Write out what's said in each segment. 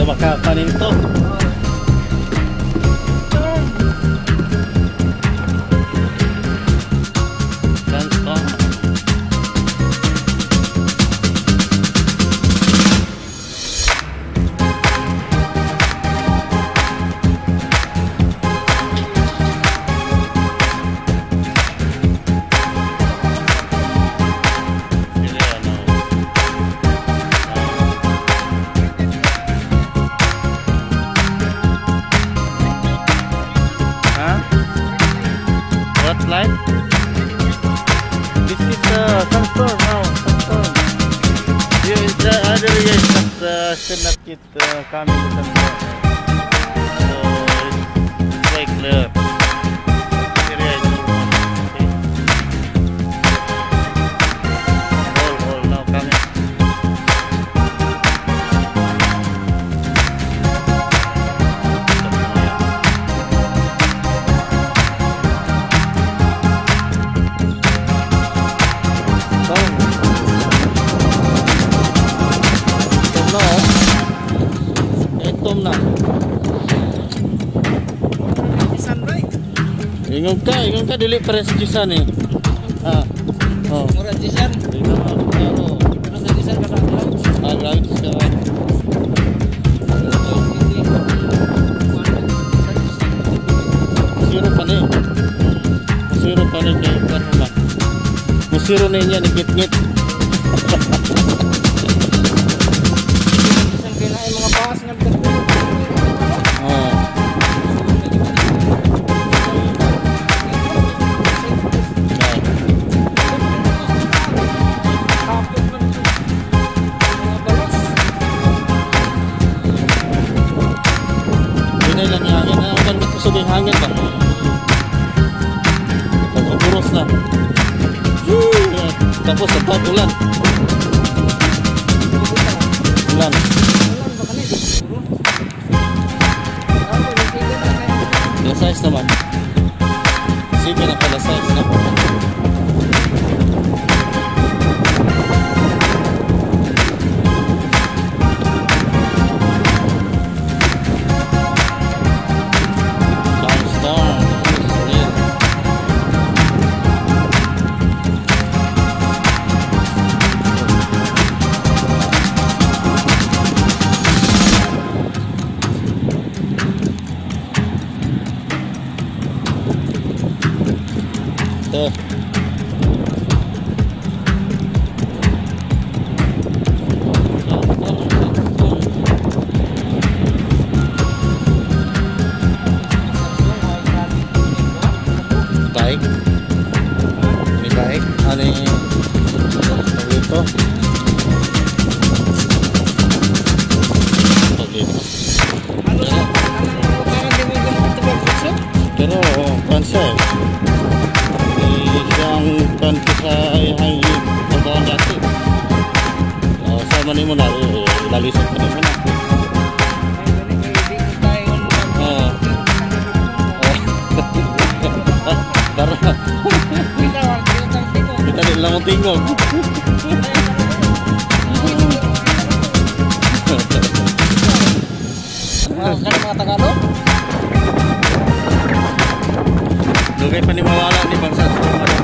makakanin to. Light. This is some store now. Some store. Here is the other area is not still not yet coming to some store. So it's quite clear. This area is all now coming. Itom na. Ingon ka dili pares jisan eh. Oh. Murah jisan. Pero sa jisan ka na. Lagi sekarang. Musiro pa nih kayak kan rumah. Musiro nih nya dikit-dikit. Mga bawas nga ini lang yung hangin. Ano ba kusog yung hangin ba? Nagpupuros na. Tapos sa ulan. Ulan. Size naman. Sige na pala size na. Baik, ini baik. Ano yung ito? Pero kansa isang kanto sa ihang pagbawan dati. Sama ni mo na lalisot pa ni mo na. Kita di lang tingog. Kan mga Tagalog? Dugay panimawala ni bangsa sa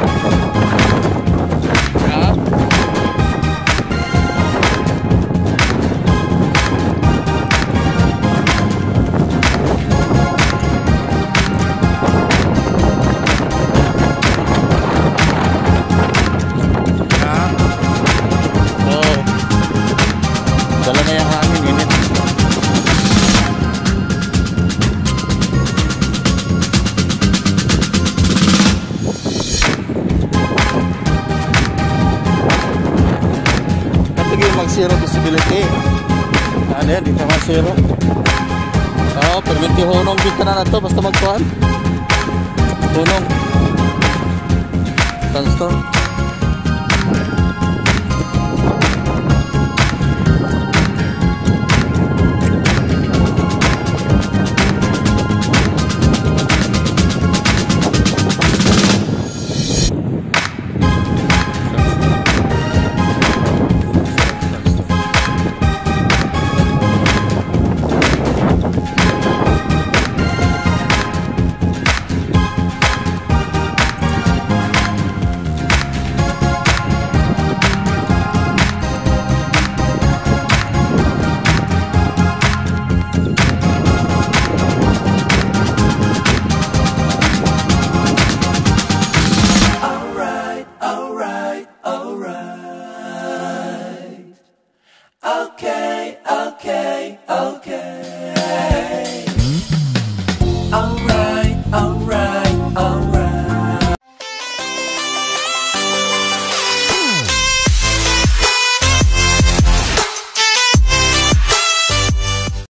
dala na yung hangin, init. Kapag yung mag-zero visibility, ano yan, dito mag-zero. Permiti hunong dito na to, basta magkuhan. Hunong. Transtor.